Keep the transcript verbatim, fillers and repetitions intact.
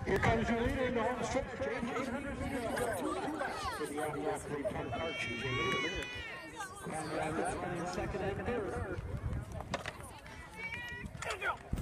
Here comes your leader in the home stretch, eight hundred feet for the Audi athlete, Tom Archie, your leader. Conrad is running second and third.